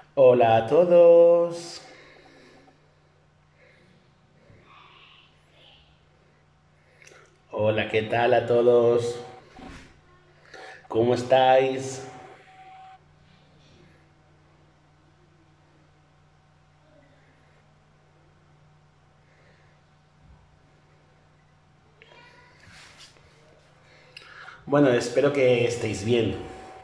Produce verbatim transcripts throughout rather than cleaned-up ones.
Hola a todos. Hola, ¿qué tal a todos? ¿Cómo estáis? Bueno, espero que estéis bien.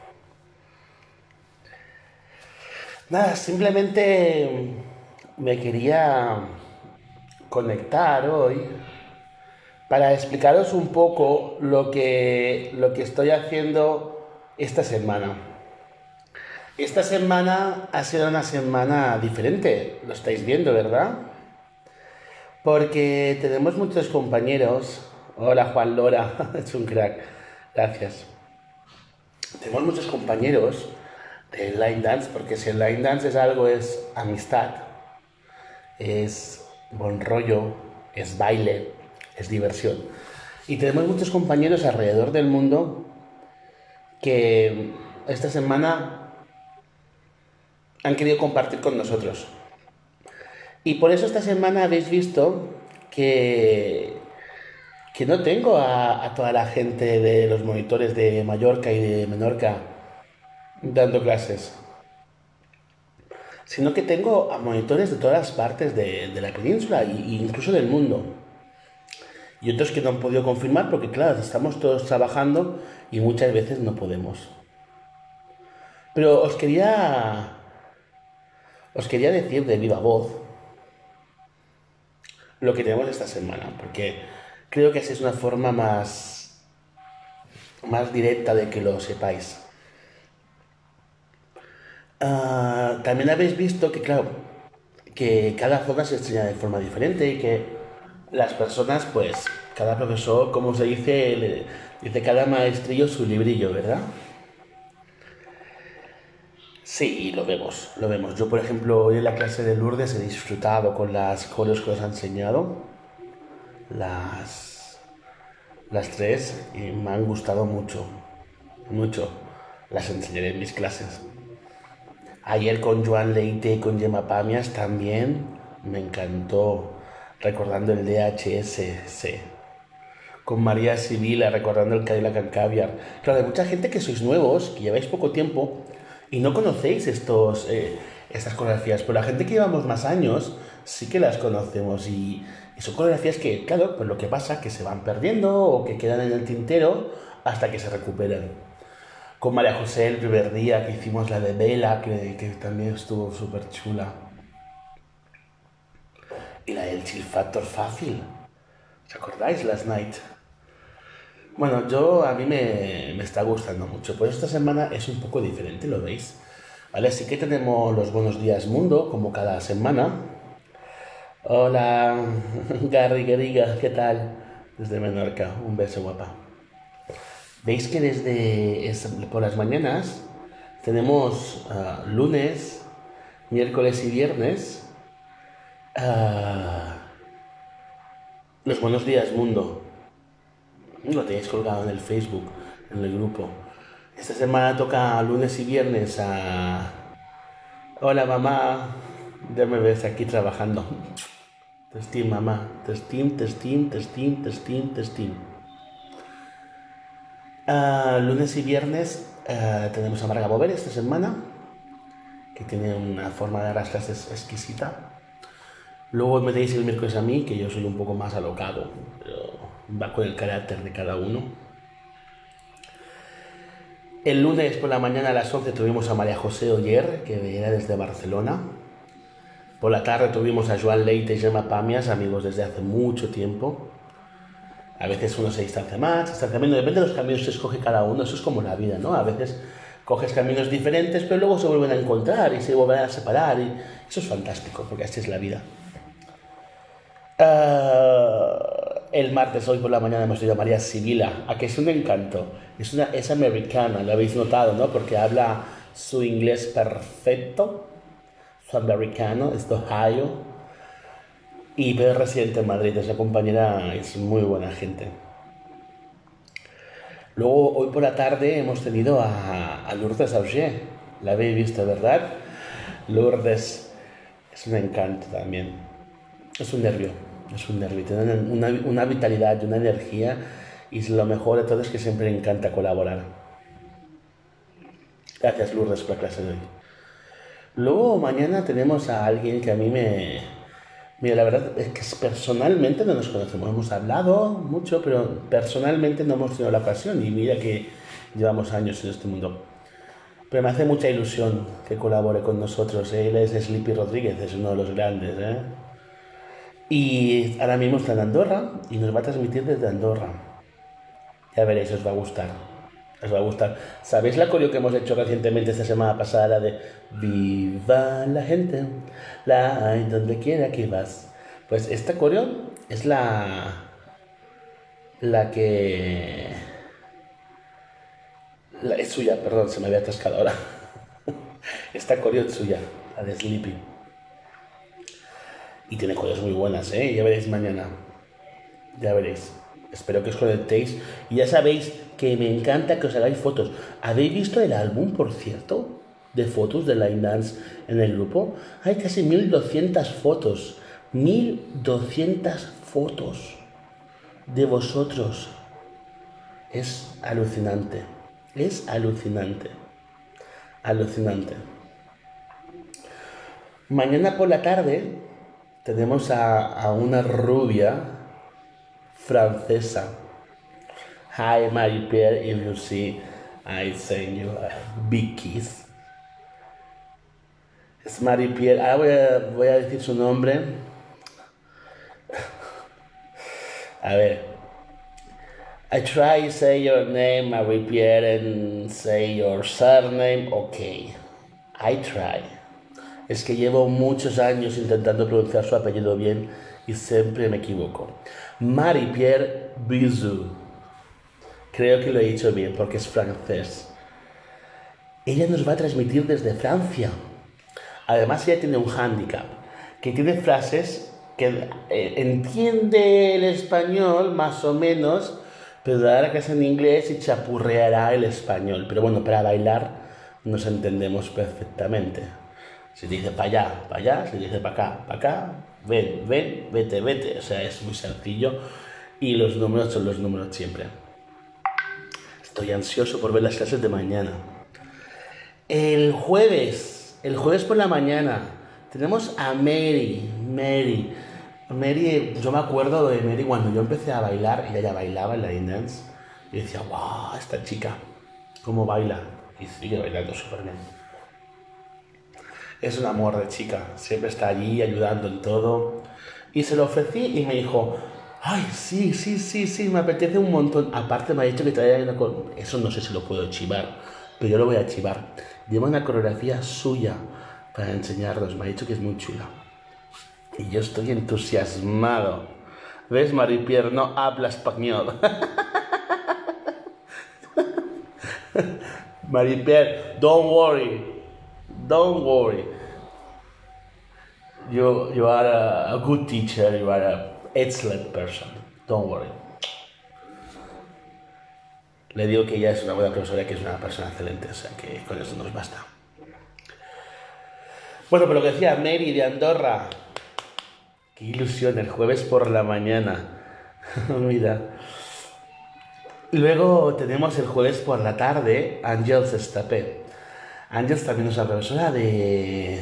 Nada, simplemente me quería conectar hoy para explicaros un poco lo que, lo que estoy haciendo esta semana. Esta semana ha sido una semana diferente, lo estáis viendo, ¿verdad? Porque tenemos muchos compañeros. Hola Juan Lora, es un crack. Gracias. Tenemos muchos compañeros de line dance, porque si el line dance es algo, es amistad, es buen rollo, es baile, es diversión. Y tenemos muchos compañeros alrededor del mundo que esta semana han querido compartir con nosotros. Y por eso esta semana habéis visto que, que no tengo a, a toda la gente de los monitores de Mallorca y de Menorca dando clases, sino que tengo a monitores de todas las partes de, de la península e incluso del mundo. Y otros que no han podido confirmar porque, claro, estamos todos trabajando y muchas veces no podemos. Pero os quería, os quería decir de viva voz lo que tenemos esta semana, porque creo que así es una forma más, más directa de que lo sepáis. Uh, también habéis visto que, claro, que cada zona se enseña de forma diferente y que las personas, pues, cada profesor, como se dice, le, dice cada maestrillo su librillo, ¿verdad? Sí, lo vemos, lo vemos. Yo, por ejemplo, hoy en la clase de Lourdes he disfrutado con las coreos que os ha enseñado, las, las tres, y me han gustado mucho, mucho. Las enseñaré en mis clases. Ayer con Joan Leite y con Gemma Pamias también me encantó, recordando el D H S C. Con María Sibila, recordando el Cadillac and Caviar. Claro, hay mucha gente que sois nuevos, que lleváis poco tiempo y no conocéis estos, eh, estas coreografías, pero la gente que llevamos más años sí que las conocemos y, y son coreografías que, claro, pues lo que pasa es que se van perdiendo o que quedan en el tintero hasta que se recuperan. Con María José el primer día que hicimos la de Vela, que, que también estuvo súper chula. Y la del Chill Factor fácil. ¿Os acordáis? Last Night. Bueno, yo a mí me, me está gustando mucho. Pues esta semana es un poco diferente, ¿lo veis? Vale, así que tenemos los buenos días mundo, como cada semana. Hola, Gary Gueriga, ¿qué tal? Desde Menorca, un beso guapa. Veis que desde es, por las mañanas tenemos uh, lunes, miércoles y viernes uh, los buenos días mundo. Lo tenéis colgado en el Facebook, en el grupo. Esta semana toca lunes y viernes a... Hola mamá, ya me ves aquí trabajando. Testín mamá, testín, testín, testín, testín, testín. Uh, lunes y viernes uh, tenemos a Marga Bover esta semana, que tiene una forma de dar las clases exquisita. Luego me tenéis el miércoles a mí, que yo soy un poco más alocado, pero va con el carácter de cada uno. El lunes por la mañana a las once tuvimos a María José Oller, que venía desde Barcelona. Por la tarde tuvimos a Joan Leite y Gemma Pamias, amigos desde hace mucho tiempo. A veces uno se distancia más, se distancia menos, depende de los caminos que escoge cada uno, eso es como la vida, ¿no? A veces coges caminos diferentes, pero luego se vuelven a encontrar y se vuelven a separar, y eso es fantástico, porque así es la vida. Uh, el martes, hoy por la mañana, hemos ido a María Sibila, a que es un encanto. Es, una, es americana, lo habéis notado, ¿no? Porque habla su inglés perfecto, su americano, es de Ohio. Y pero es residente en Madrid, esa compañera es muy buena gente. Luego, hoy por la tarde, hemos tenido a, a Lourdes Auger, la habéis visto, ¿verdad? Lourdes es un encanto también. Es un nervio, es un nervio. Tiene una, una vitalidad y una energía. Y lo mejor de todo es que siempre le encanta colaborar. Gracias, Lourdes, por la clase de hoy. Luego mañana tenemos a alguien que a mí me... Mira, la verdad es que personalmente no nos conocemos. Hemos hablado mucho, pero personalmente no hemos tenido la ocasión. Y mira que llevamos años en este mundo. Pero me hace mucha ilusión que colabore con nosotros. Él es Sleepy Rodríguez, es uno de los grandes, ¿eh? Y ahora mismo está en Andorra y nos va a transmitir desde Andorra. Ya veréis, os va a gustar. Os va a gustar. ¿Sabéis la coreo que hemos hecho recientemente esta semana pasada? La de Viva la gente, la hay donde quiera que vas. Pues esta coreo es la... La que... La, es suya, perdón, se me había atascado ahora. Esta coreo es suya, la de Sleepy. Y tiene coreos muy buenas, ¿eh? Ya veréis mañana. Ya veréis. Espero que os conectéis. Y ya sabéis que me encanta que os hagáis fotos. ¿Habéis visto el álbum, por cierto, de fotos de Line Dance en el grupo? Hay casi mil doscientas fotos. mil doscientas fotos de vosotros. Es alucinante. Es alucinante. Alucinante. Mañana por la tarde tenemos a, a una rubia francesa. Hi, Marie-Pierre, if you see, I send you a big kiss. Es Marie-Pierre. Ahora voy a, voy a decir su nombre. A ver. I try to say your name, Marie-Pierre, and say your surname. Okay. I try. Es que llevo muchos años intentando pronunciar su apellido bien y siempre me equivoco. Marie-Pierre Bizou. Creo que lo he dicho bien porque es francés. Ella nos va a transmitir desde Francia. Además, ella tiene un hándicap, que tiene frases que eh, entiende el español más o menos, pero dará clase en inglés y chapurreará el español. Pero bueno, para bailar nos entendemos perfectamente. Si dice para allá, para allá, si dice para acá, para acá, ven, ven, vete, vete. O sea, es muy sencillo y los números son los números siempre. Estoy ansioso por ver las clases de mañana. El jueves, el jueves por la mañana, tenemos a Mary, Mary. Mary, yo me acuerdo de Mary cuando yo empecé a bailar, ella ya bailaba en la Line Dance, y decía, wow, esta chica, cómo baila, y sigue bailando súper bien. Es un amor de chica, siempre está allí ayudando en todo, y se lo ofrecí y me dijo, ay, sí, sí, sí, sí, me apetece un montón. Aparte me ha dicho que todavía hay una... Eso no sé si lo puedo chivar, pero yo lo voy a chivar. Lleva una coreografía suya para enseñarnos, me ha dicho que es muy chula. Y yo estoy entusiasmado. ¿Ves, Marie-Pierre? No habla español. Marie-Pierre, don't worry. Don't worry. You, you are a, a good teacher. You are an excellent person. Don't worry. Le digo que ella es una buena profesora y que es una persona excelente. O sea, que con eso nos basta. Bueno, pero lo que decía Mary de Andorra... Qué ilusión, el jueves por la mañana. Mira. Luego tenemos el jueves por la tarde Àngels Estapé. Àngels también es una profesora de,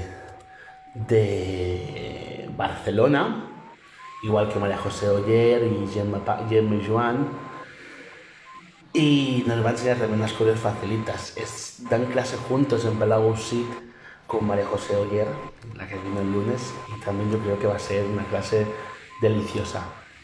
de Barcelona, igual que María José Oller y Gemma Joan. Y nos va a enseñar también unas cosas facilitas. Es, dan clase juntos en Palau Music con María José Oller, la que vino el lunes, y también yo creo que va a ser una clase deliciosa.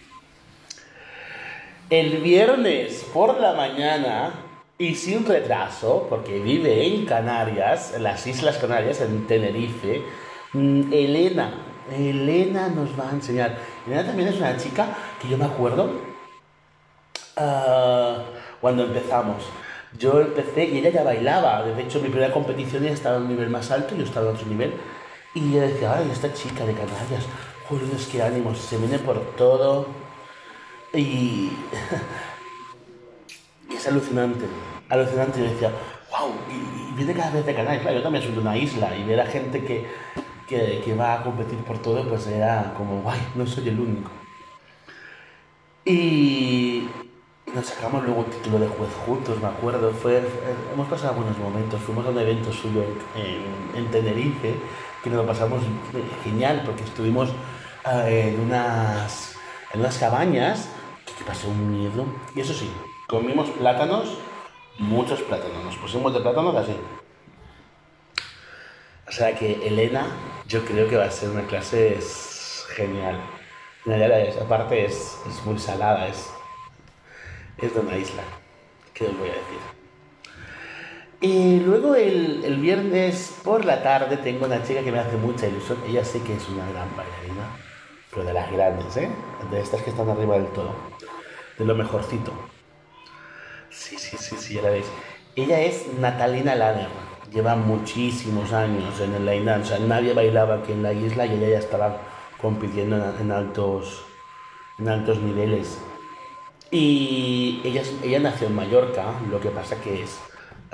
El viernes por la mañana, y sin retraso, porque vive en Canarias, en las Islas Canarias, en Tenerife, Elena, Elena nos va a enseñar. Elena también es una chica que yo me acuerdo uh, cuando empezamos. Yo empecé y ella ya bailaba. De hecho, mi primera competición ella estaba en un nivel más alto y yo estaba en otro nivel. Y yo decía, ay, esta chica de Canarias, joder, es que ánimos, se viene por todo. Y... y es alucinante, alucinante. Yo decía, wow, y, y viene cada vez de cada isla. Yo también soy de una isla y ver a gente que, que, que va a competir por todo, pues era como, guay, no soy el único. Y nos sacamos luego un título de juez juntos, me acuerdo. Fue, eh, hemos pasado buenos momentos. Fuimos a un evento suyo en, en Tenerife, que nos lo pasamos genial, porque estuvimos eh, en, unas, en unas cabañas, que, que pasó un miedo. Y eso sí, comimos plátanos, muchos plátanos. Nos pusimos de plátanos así. O sea que Elena, yo creo que va a ser una clase es genial. En realidad, es- aparte es, es muy salada, es, es de una isla. ¿Qué os voy a decir? Y luego el, el viernes por la tarde tengo una chica que me hace mucha ilusión. Ella sí que es una gran bailarina, pero de las grandes, ¿eh? De estas que están arriba del todo. De lo mejorcito. Sí, sí, sí, sí, ya la veis. Ella es Natalina Lanner. Lleva muchísimos años en el line dance. O sea, nadie bailaba aquí en la isla y ella ya estaba compitiendo en, en altos, en altos niveles. Y ella, es- ella nació en Mallorca, lo que pasa que es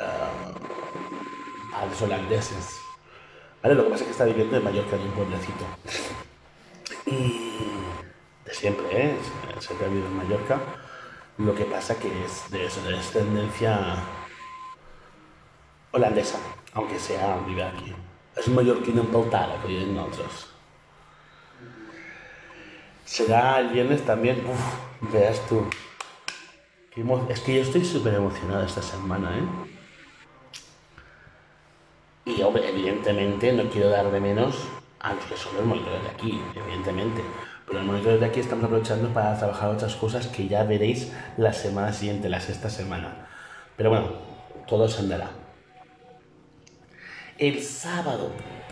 padres holandeses. ¿Vale? Lo que pasa es que está viviendo en Mallorca, en un pueblecito. Y de siempre, ¿eh? Siempre ha vivido en Mallorca. Lo que pasa que es de, eso, de descendencia holandesa, aunque sea vive aquí. És mallorquina empeltada, que diuen nosaltres. Será el viernes también. Uf, veas tú. Qué emo- Es que yo estoy súper emocionada esta semana, ¿eh? Y, hombre, evidentemente no quiero dar de menos a los que son los monitores de aquí, evidentemente. Pero los monitores de aquí estamos aprovechando para trabajar otras cosas que ya veréis la semana siguiente, la sexta semana. Pero bueno, todo se andará. El sábado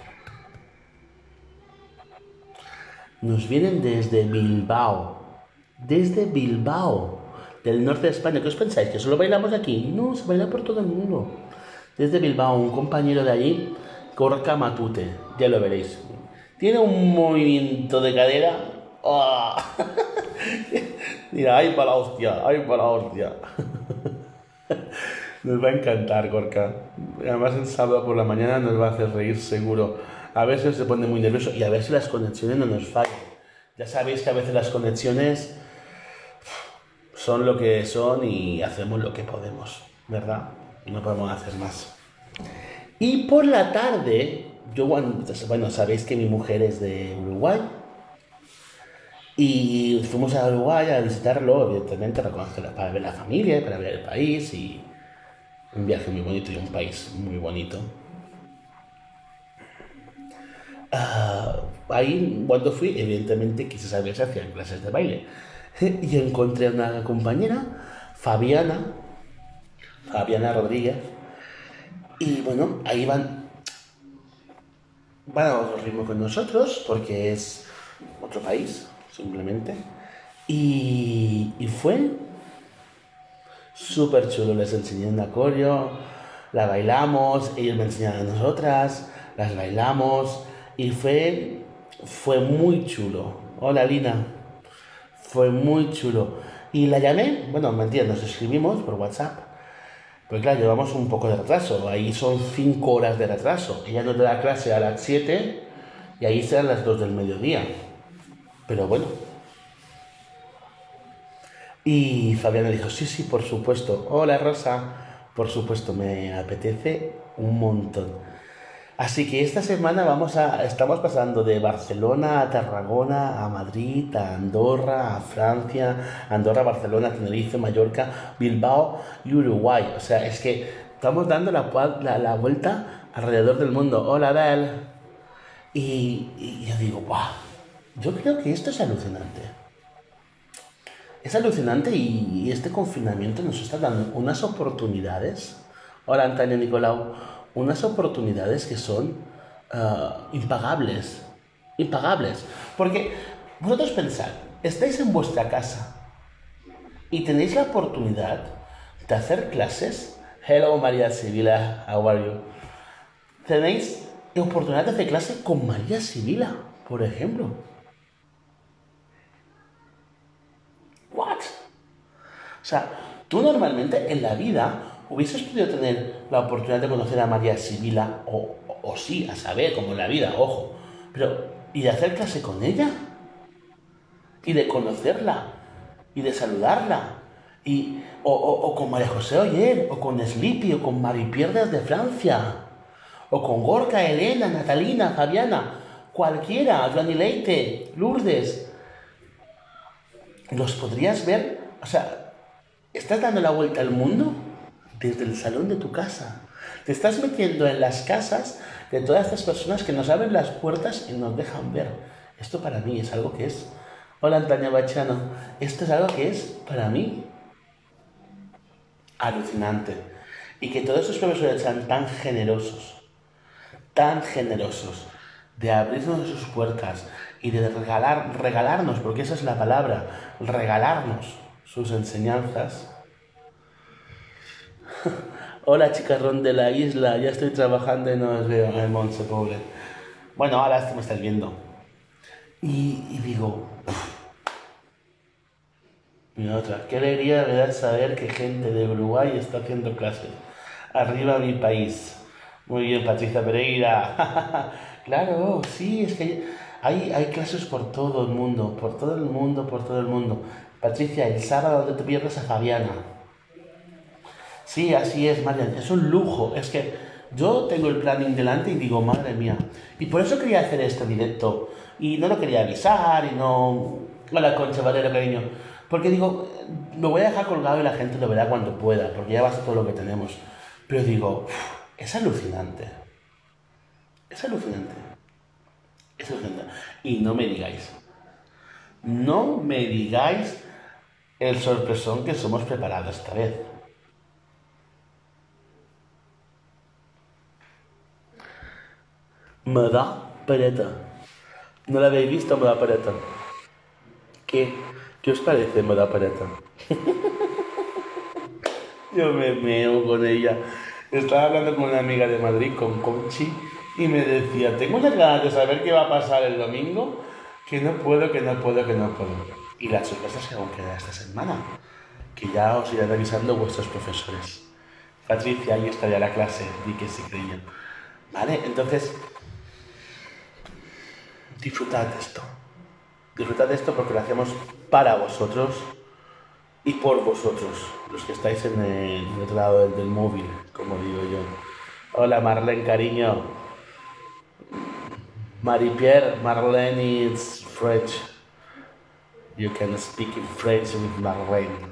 nos vienen desde Bilbao. Desde Bilbao, del norte de España. ¿Qué os pensáis? ¿Que solo bailamos aquí? No, se baila por todo el mundo. Desde Bilbao, un compañero de allí, Gorka Matute, ya lo veréis. Tiene un movimiento de cadera. ¡Oh! Mira, ay para la hostia, ay para la hostia. Nos va a encantar, Gorka. Además, el sábado por la mañana nos va a hacer reír seguro. A veces se pone muy nervioso y a ver si las conexiones no nos fallan. Ya sabéis que a veces las conexiones son lo que son y hacemos lo que podemos, ¿verdad? No podemos hacer más. Y por la tarde, yo, bueno, bueno, sabéis que mi mujer es de Uruguay y fuimos a Uruguay a visitarlo, evidentemente, para conocer, para ver la familia, para ver el país y un viaje muy bonito y un país muy bonito. Ah, ahí, cuando fui, evidentemente quise saber si hacían clases de baile. Y encontré a una compañera, Fabiana, Fabiana Rodríguez, y bueno, ahí van, van a otro ritmo con nosotros, porque es otro país, simplemente. Y, y fue súper chulo, les enseñé un coreo, la bailamos, ellos me enseñaron a nosotras, las bailamos, y fue, fue muy chulo. Hola Lina, fue muy chulo. Y la llamé, bueno, me entiendes, nos escribimos por WhatsApp. Pues claro, llevamos un poco de retraso, ahí son cinco horas de retraso. Ella nos da la clase a las siete y ahí serán las dos del mediodía. Pero bueno. Y Fabiana dijo, sí, sí, por supuesto. Hola Rosa, por supuesto, me apetece un montón. Así que esta semana vamos a, estamos pasando de Barcelona a Tarragona, a Madrid, a Andorra, a Francia, Andorra, Barcelona, Tenerife, Mallorca, Bilbao y Uruguay. O sea, es que estamos dando la, la, la vuelta alrededor del mundo. Hola, Bel. Y, y yo digo, wow, yo creo que esto es alucinante. Es alucinante y, y este confinamiento nos está dando unas oportunidades. Hola, Antonio Nicolau. Unas oportunidades que son ah, impagables. Impagables. Porque vosotros pensad, estáis en vuestra casa y tenéis la oportunidad de hacer clases. Hello, María Sibila, how are you? Tenéis la oportunidad de hacer clase con María Sibila, por ejemplo. What? O sea, tú normalmente en la vida ¿hubieses podido tener la oportunidad de conocer a María Sibila? O, o, o sí, a saber, como en la vida, ojo. Pero, ¿y de hacer clase con ella? Y de conocerla, y de saludarla, y, o, o, o con María José Oller, o con Sleepy, o con Marie-Pierre desde Francia, o con Gorka, Elena, Natalina, Fabiana, cualquiera, Joanny Leite, Lourdes. ¿Los podrías ver? O sea, ¿estás dando la vuelta al mundo desde el salón de tu casa? Te estás metiendo en las casas de todas estas personas que nos abren las puertas y nos dejan ver. Esto para mí es algo que es... Hola, Antonia Bachano. Esto es algo que es, para mí, alucinante. Y que todos estos profesores sean tan generosos, tan generosos, de abrirnos sus puertas y de regalar, regalarnos, porque esa es la palabra, regalarnos sus enseñanzas. Hola, chicarrón de la isla, ya estoy trabajando y no os veo. Ay, Monse, pobre. Bueno, ahora esto me estáis viendo. Y, y digo... Y otra, qué alegría me da saber que gente de Uruguay está haciendo clases. Arriba mi país. Muy bien, Patricia Pereira. Claro, sí, es que hay, hay clases por todo el mundo, por todo el mundo, por todo el mundo. Patricia, el sábado te pierdes a Fabiana. Sí, así es, Marian, es un lujo. Es que yo tengo el planning delante y digo, madre mía. Y por eso quería hacer este directo. Y no lo quería avisar y no... Hola, Concha Valero, cariño. Porque digo, lo voy a dejar colgado y la gente lo verá cuando pueda, porque ya basta todo lo que tenemos. Pero digo, uf, es alucinante. Es alucinante. Es alucinante. Y no me digáis, no me digáis el sorpresón que os hemos preparado esta vez. Me da pereta. ¿No la habéis visto? Me da pereta. ¿Qué? ¿Qué os parece, me da pereta? Yo me meo con ella. Estaba hablando con una amiga de Madrid, con Conchi, y me decía, tengo unas ganas de saber qué va a pasar el domingo, que no puedo, que no puedo, que no puedo. Y las sorpresas que aún quedan esta semana, que ya os irán revisando vuestros profesores. Patricia, ahí estaría la clase, di que sí, cariño. Vale, entonces, disfrutad de esto. Disfrutad de esto porque lo hacemos para vosotros y por vosotros, los que estáis en el, en el otro lado del, del móvil, como digo yo. Hola, Marlene, cariño. Marie-Pierre, Marlene is French. You can speak in French with Marlene.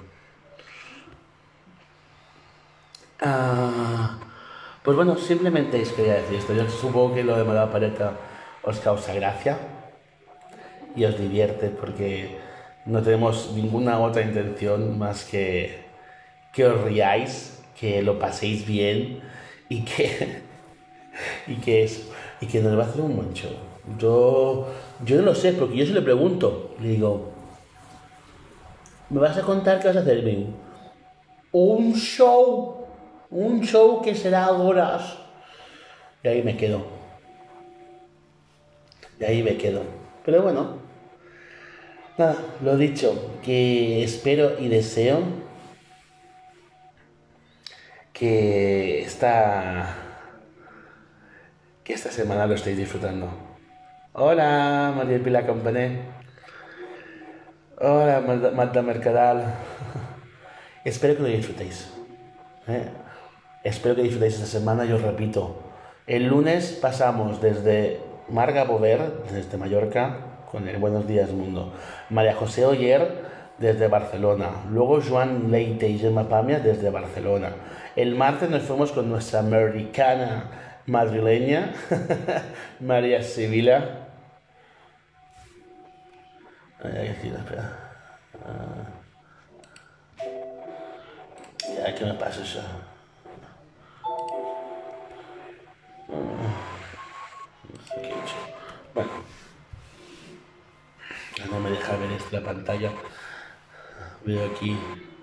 Ah, pues bueno, simplemente os quería decir esto. Yo supongo que lo de Mala Paleta os causa gracia y os divierte porque no tenemos ninguna otra intención más que que os riáis, que lo paséis bien y que y que eso, y que nos va a hacer un buen show. Yo, yo no lo sé, porque yo se le pregunto, le digo, ¿me vas a contar qué vas a hacerme? Un show, un show que será horas. Y ahí me quedo. Y ahí me quedo. Pero bueno, nada, lo dicho, que espero y deseo que esta, que esta semana lo estéis disfrutando. Hola, María Pilar Campané. Hola, Marta Mercadal. Espero que lo disfrutéis. ¿eh? Espero que disfrutéis esta semana y os repito. El lunes pasamos desde Marga Bover, desde Mallorca, con el Buenos Días Mundo. María José Oller, desde Barcelona. Luego Joan Leite y Gemma Pamia, desde Barcelona. El martes nos fuimos con nuestra americana madrileña, María Sibila. Ay, aquí, espera. Ah. Ya, ¿qué me pasa eso? No sé qué he hecho. Bueno. No me deja ver esta la pantalla. Veo aquí.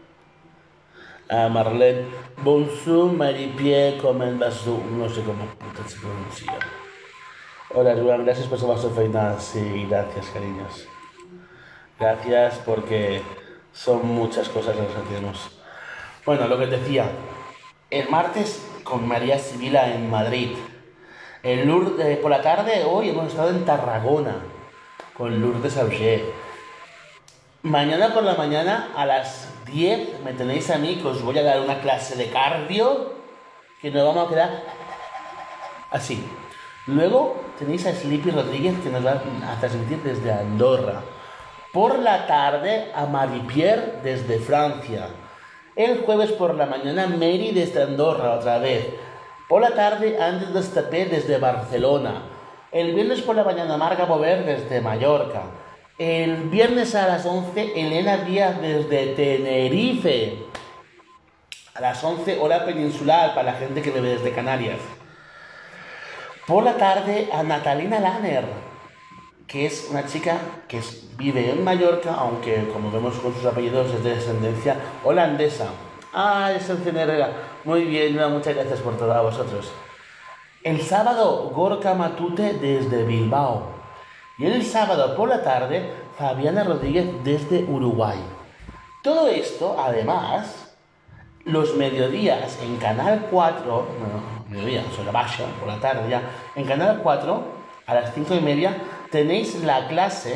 A Marlene. Bonjour, Marie-Pierre, comment vas-tu? No sé cómo puta se pronuncia. Hola, Ruan, gracias por su vaso feina. Sí, gracias, cariños. Gracias porque son muchas cosas las que hacemos. Bueno, lo que decía. El martes con María Sibila en Madrid. El Lourdes, eh, por la tarde hoy hemos estado en Tarragona con Lourdes Auger. Mañana por la mañana a las diez me tenéis a mí que os voy a dar una clase de cardio que nos vamos a quedar así. Luego tenéis a Sleepy Rodríguez que nos va a transmitir desde Andorra. Por la tarde a Marie-Pierre desde Francia. El jueves por la mañana Mary desde Andorra otra vez. Por la tarde Andrés Destapé desde Barcelona. El viernes por la mañana Marga Bover desde Mallorca. El viernes a las once Elena Díaz desde Tenerife. A las once hora peninsular para la gente que vive desde Canarias. Por la tarde a Natalina Lanner, que es una chica que es, vive en Mallorca, aunque como vemos con sus apellidos es de descendencia holandesa. Ah, es el Herrera. Muy bien, no, muchas gracias por todo a vosotros. El sábado Gorka Matute desde Bilbao. Y el sábado por la tarde Fabiana Rodríguez desde Uruguay. Todo esto, además, los mediodías en Canal cuatro, bueno, mediodía, sobre baja, por la tarde ya, en Canal cuatro, a las cinco y media, tenéis la clase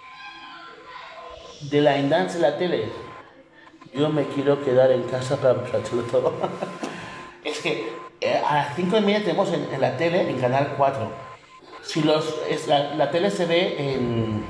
de Line Dance en la tele. Yo me quiero quedar en casa para aprovecharlo todo. Es que eh, a las cinco y media tenemos en, en la tele, en Canal cuatro. Si los, es, la, la tele se ve en,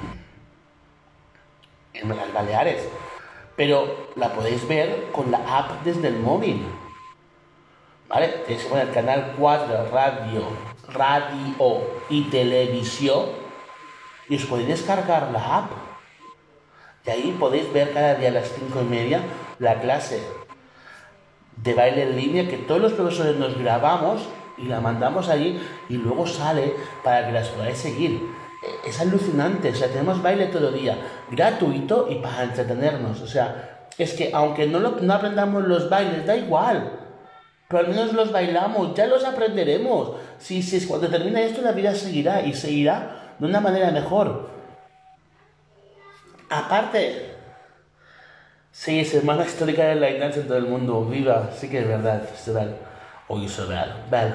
en las Baleares, pero la podéis ver con la app desde el móvil. ¿Vale? Tenéis que poner Canal cuatro, radio, radio y televisión y os podéis descargar la app. Y ahí podéis ver cada día a las cinco y media la clase de baile en línea que todos los profesores nos grabamos y la mandamos allí y luego sale para que las podáis seguir. Es alucinante, o sea, tenemos baile todo el día, gratuito y para entretenernos. O sea, es que aunque no, lo, no aprendamos los bailes, da igual, pero al menos los bailamos, ya los aprenderemos. Si, si cuando termine esto la vida seguirá y seguirá de una manera mejor. Aparte, sí, semana histórica de la dance en todo el mundo, viva, sí que es verdad, festival. Hoy es verdad.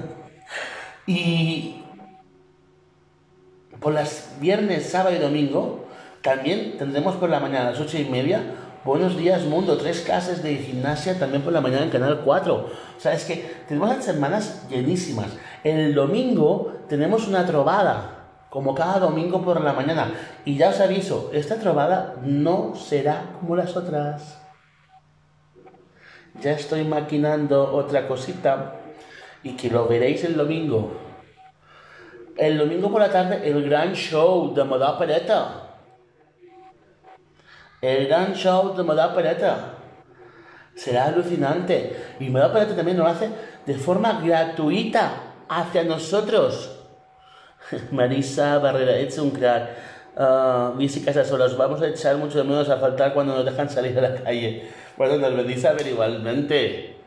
Y por las viernes, sábado y domingo también tendremos por la mañana a las ocho y media Buenos Días Mundo, tres clases de gimnasia también por la mañana en Canal cuatro. O sea, es que tenemos las semanas llenísimas. El domingo tenemos una trovada, como cada domingo por la mañana. Y ya os aviso, esta trovada no será como las otras. Ya estoy maquinando otra cosita y que lo veréis el domingo. El domingo por la tarde, el gran show de Moda Pereta. El gran show de Moda Pereta. Será alucinante. Y Moda Pereta también lo hace de forma gratuita hacia nosotros. Marisa Barrera, es un crack. Uh, Luis y Casasolos, vamos a echar mucho de menos a faltar cuando nos dejan salir a la calle. Bueno, nos venís a ver igualmente.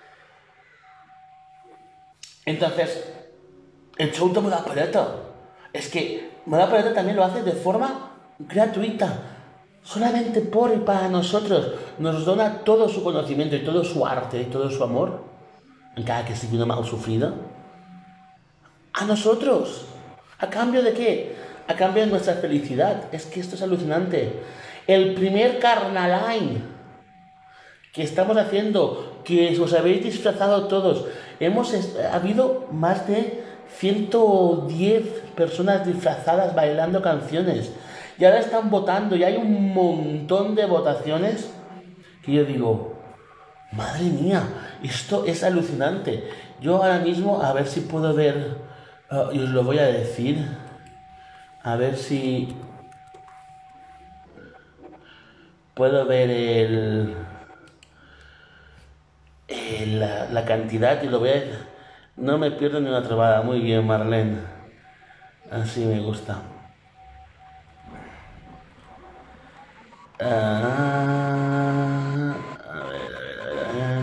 Entonces, el show de Moda Pereta. Es que Moda Pereta también lo hace de forma gratuita. Solamente por y para nosotros. Nos dona todo su conocimiento y todo su arte y todo su amor. En cada que sigue uno mal sufrido. A nosotros. ¿A cambio de qué? A cambio de nuestra felicidad. Es que esto es alucinante. El primer Carnaline que estamos haciendo, que os habéis disfrazado todos. Hemos ha habido más de ciento diez personas disfrazadas bailando canciones. Y ahora están votando y hay un montón de votaciones que yo digo, madre mía, esto es alucinante. Yo ahora mismo, a ver si puedo ver, uh, y os lo voy a decir, a ver si puedo ver el... Eh, la, la cantidad y lo voy a... No me pierdo ni una trovada. Muy bien, Marlene. Así me gusta. Ah, a ver, a ver, a ver, a ver.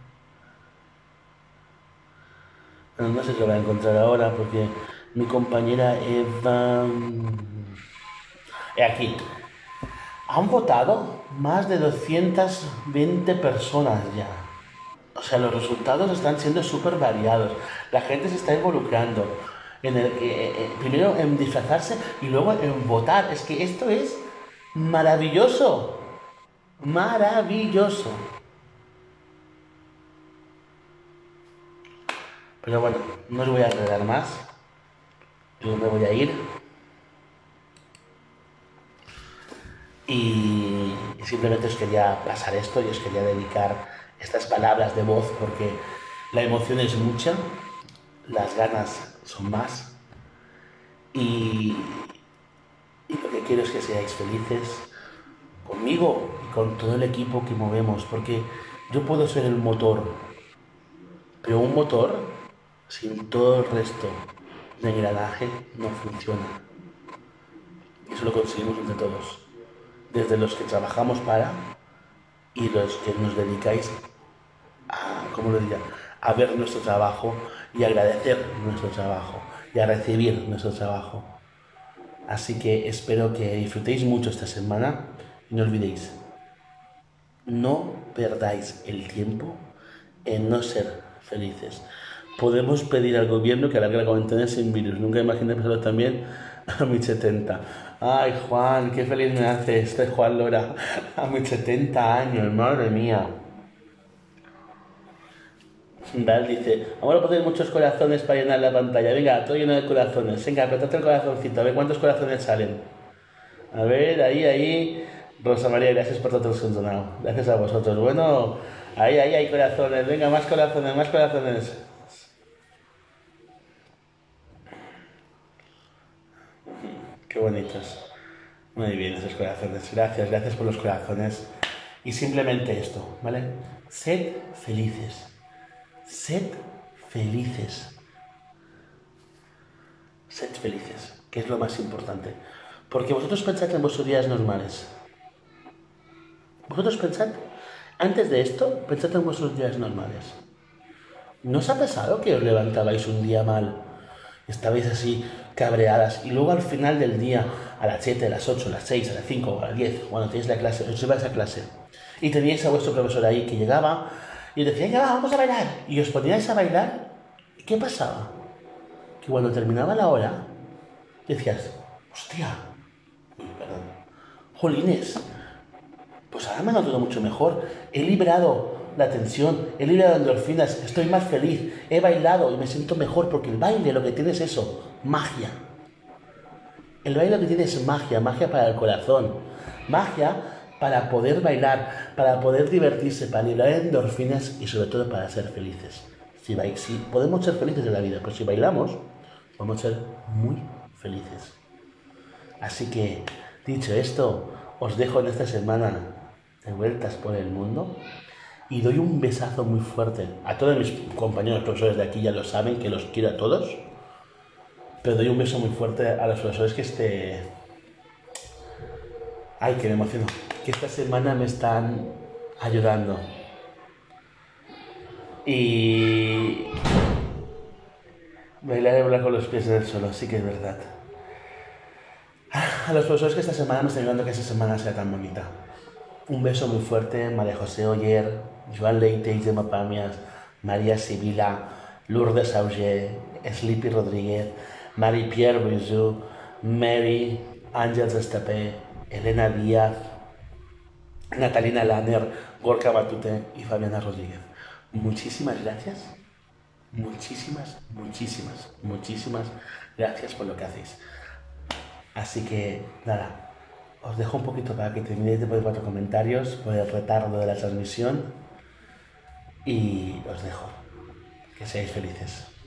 No, no sé qué voy a encontrar ahora porque mi compañera Eva... He aquí. Han votado más de doscientas veinte personas ya. O sea, los resultados están siendo súper variados. La gente se está involucrando. En el, eh, eh, primero en disfrazarse y luego en votar. Es que esto es maravilloso. Maravilloso. Pero bueno, no os voy a enredar más. Yo me voy a ir. Y simplemente os quería pasar esto y os quería dedicar estas palabras de voz porque la emoción es mucha, las ganas son más y, y lo que quiero es que seáis felices conmigo y con todo el equipo que movemos porque yo puedo ser el motor, pero un motor sin todo el resto de engranaje no funciona. Eso lo conseguimos entre todos. Desde los que trabajamos para y los que nos dedicáis a, ¿cómo lo diría? A ver nuestro trabajo y agradecer nuestro trabajo y a recibir nuestro trabajo. Así que espero que disfrutéis mucho esta semana y no olvidéis, no perdáis el tiempo en no ser felices. Podemos pedir al gobierno que alargue la cuarentena sin virus. Nunca imaginé pasarlo también a mis setenta. Ay, Juan, qué feliz me hace este Juan Lora a mis setenta años, madre mía. Val dice, vamos a poner muchos corazones para llenar la pantalla. Venga, todo lleno de corazones. Venga, apretate el corazoncito, a ver cuántos corazones salen. A ver, ahí, ahí. Rosa María, gracias por todo el donado. Gracias a vosotros. Bueno, ahí, ahí hay corazones. Venga, más corazones, más corazones. Qué bonitos. Muy bien, esos corazones. Gracias, gracias por los corazones. Y simplemente esto, ¿vale? Sed felices. Sed felices. Sed felices, que es lo más importante. Porque vosotros pensad en vuestros días normales. Vosotros pensad, antes de esto, pensad en vuestros días normales. ¿No os ha pasado que os levantabais un día mal? Estabais así cabreadas y luego al final del día, a las siete, a las ocho, a las seis, a las cinco, a las diez, cuando tenéis la clase, os ibais a clase y teníais a vuestro profesor ahí que llegaba y os decía, ya va, vamos a bailar, y os poníais a bailar, ¿y qué pasaba? Que cuando terminaba la hora decías, hostia, uy, perdón, jolines, pues ahora me ha notado mucho mejor, he liberado la tensión, he liberado endorfinas, estoy más feliz, he bailado y me siento mejor porque el baile lo que tiene es eso, magia. El baile lo que tiene es magia, magia para el corazón, magia para poder bailar, para poder divertirse, para liberar endorfinas y sobre todo para ser felices. Si, ba- si podemos ser felices en la vida, pero si bailamos, podemos ser muy felices. Así que, dicho esto, os dejo en esta semana de vueltas por el mundo. Y doy un besazo muy fuerte a todos mis compañeros profesores de aquí, ya lo saben, que los quiero a todos. Pero doy un beso muy fuerte a los profesores que este... Ay, que me emociono. Que esta semana me están ayudando. Y... bailar y volar con los pies en el suelo, sí que es verdad. A los profesores que esta semana me están ayudando a que esta semana sea tan bonita. Un beso muy fuerte, María José Oller, Joan Leite, Gemma Pamias, María Sibila, Lourdes Auger, Sleepy Rodríguez, Marie-Pierre Brizou, Mary, Àngels Estapé, Elena Díaz, Natalina Lanner, Gorka Batute y Fabiana Rodríguez. Muchísimas gracias, muchísimas, muchísimas, muchísimas gracias por lo que hacéis. Así que, nada. Os dejo un poquito para que terminéis de poner cuatro comentarios por el retardo de la transmisión y os dejo. Que seáis felices.